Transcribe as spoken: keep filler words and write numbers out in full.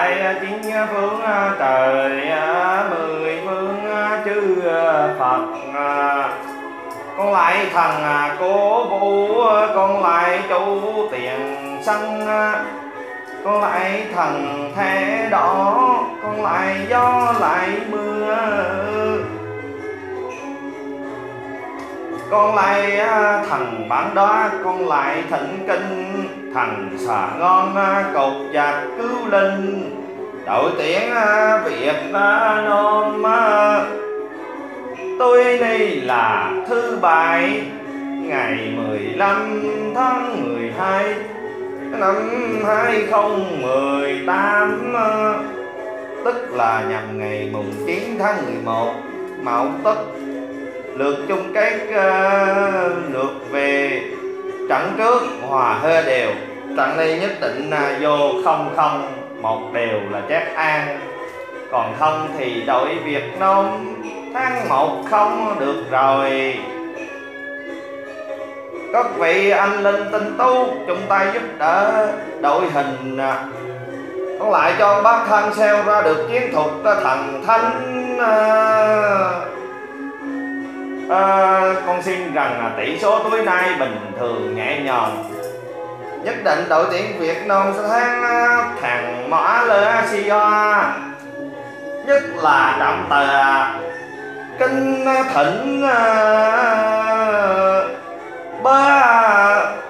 lại chín phương trời, mười phương chư Phật. Con lại thần cố vũ, con lại chủ tiền sanh, con lại thần thế đỏ, con lại gió lại mưa, con lại thần bản đó, con lại thịnh kinh, thần xà ngon cột chặt cứu linh, đội tiễn Việt Nam. Tôi đây là thứ bảy ngày mười lăm tháng mười hai năm hai không một tám, tức là nhằm ngày mùng chín tháng mười một Mậu Tuất. Lượt chung kết uh, lượt về trận trước hòa hơi đều, trận này nhất định là vô không không một đều là chắc an, còn không thì đội Việt Nam tháng một không được rồi. Các vị anh linh tinh tú chung tay giúp đỡ đội hình, con lại cho bác thân xeo ra được chiến thuật thần thánh. À, con xin rằng tỷ số tối nay bình thường nhẹ nhàng, nhất định đội tuyển Việt Nam sẽ thắng thằng Malaysia, nhất là trọng tài Kinh Thịnh ba